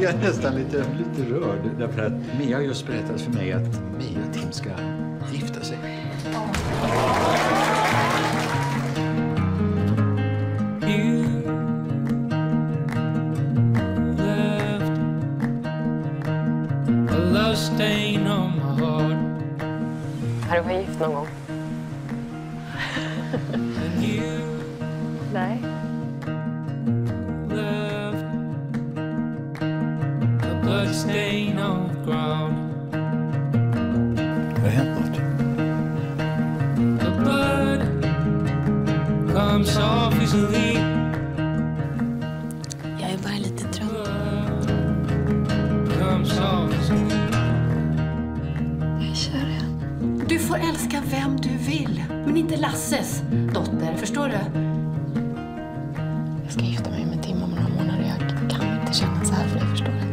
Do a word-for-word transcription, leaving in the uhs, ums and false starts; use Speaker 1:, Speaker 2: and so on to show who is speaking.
Speaker 1: jag nästan lite, lite rörd. Därför att Mia har just berättat för mig att Mia och Tim ska gifta sig.
Speaker 2: Har du varit gift någon gång? Nej.
Speaker 1: Har det hänt något?
Speaker 3: Jag är bara lite trött. Jag är kär igen.
Speaker 4: Du får älska vem du vill, men inte Lasses dotter, förstår du?
Speaker 3: Jag ska gifta mig med Tim om några månader. Jag kan inte känna så här för dig, förstår du?